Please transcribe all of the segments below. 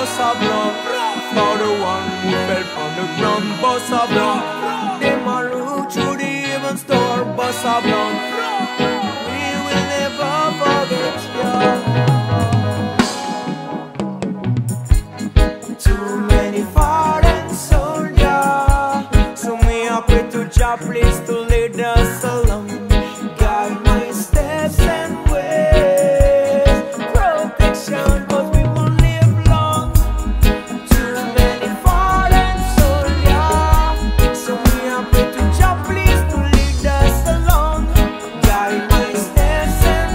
bust a blunt. For the one who fell on the ground, bust a blunt. Them a root through the even store, bust a blunt. We will never forget ya. Too many fallen soldiers, so me a pray to Jah, please to lead us along. Guide my steps and ways, protection, 'cause we won't live long. Too many fallen soldiers, so me a pray to Jah, please to lead us along. Guide my steps and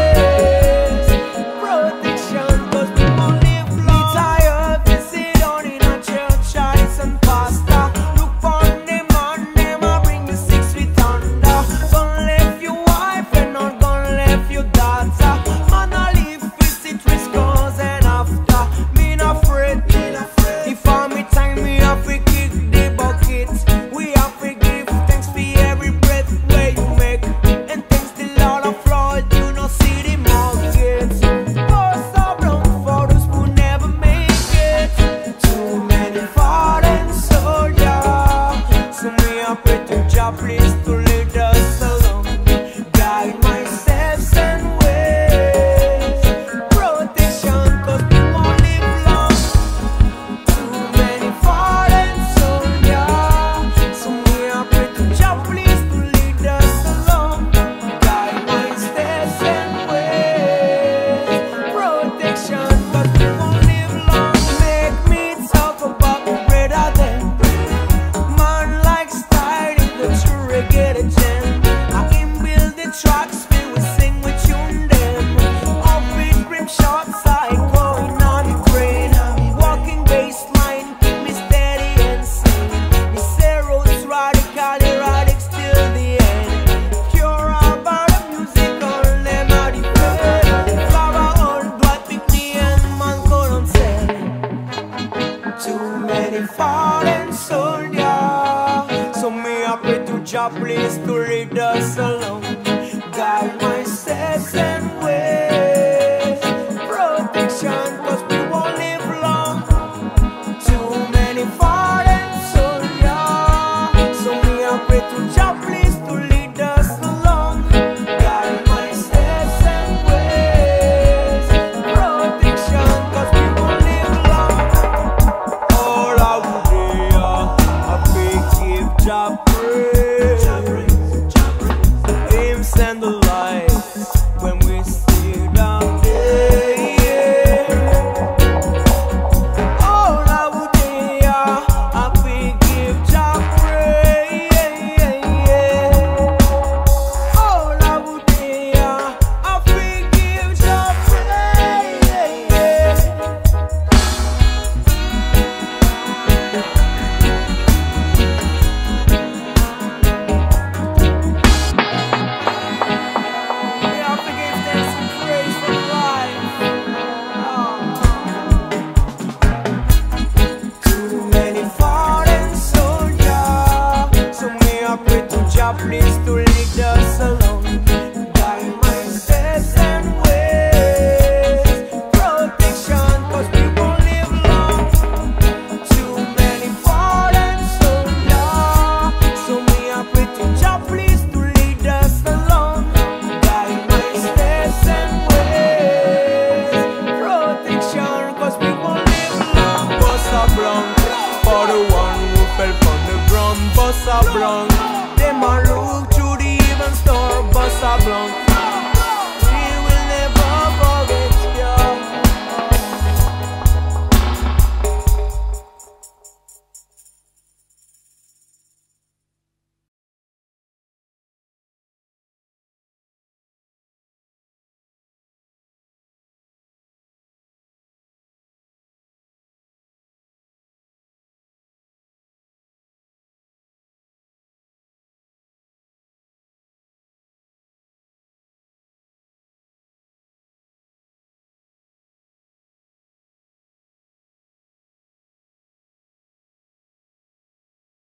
ways, protection, 'cause we won't live long. We tired to sit down in a church, eyes and pastor. Look on them and them a bring the 6 feet under. Gonna left your wife and not gonna left your daughter. Man a live visit risk cause and after. Me not afraid, if all me time me have to kick the bucket. We have to give thanks for every breath where you make. And thanks to Lord of Lord, you know see the market. Bust a blunt for those who never make it. Too many fallen soldiers, so me a pray to Jah, please to lead us along. Guide my steps and ways, protection, 'cause we won't live long. Too many fallen soldiers, so me a pray to Jah, please to lead us along. Guide my steps and ways, protection, 'cause we won't live long. Make me talk about the brother them. Man like style in the true reggae gem. I can build the tracks, we will sing with tune them. Up with brim short side, going on the grain. Walking baseline, keep me steady and sane. Me say roots radical, erotic till the end. Cure about the music, all them are the friend. Flower on blood, pick me and man couldn't tell. Too many fallen soldiers, so me a pray to Jah, please to lead us along. Guide my steps and ways, protection, 'cause we won't live long. Too many fallen soldiers, so me a pray to Jah, please to lead us along. Guide my steps and ways, protection, 'cause we won't live long. All I would do, I beg give Jah praise. Him send the light when we see down there. All I would do, I beg give Jah praise. All I would do, I beg give Jah praise. We have to give thanks and praise for life. Too many fallen soldiers, so me a pray to Jah, please to lead us along. Guide my steps and ways, protection, 'cause we won't live long. Too many fallen soldiers, so me a pray to Jah, please to lead us along. Guide my steps and ways, protection, 'cause we won't live long. Bust a blunt for the one who fell on the ground, bust a blunt. Them a look through the even store, bust a blunt.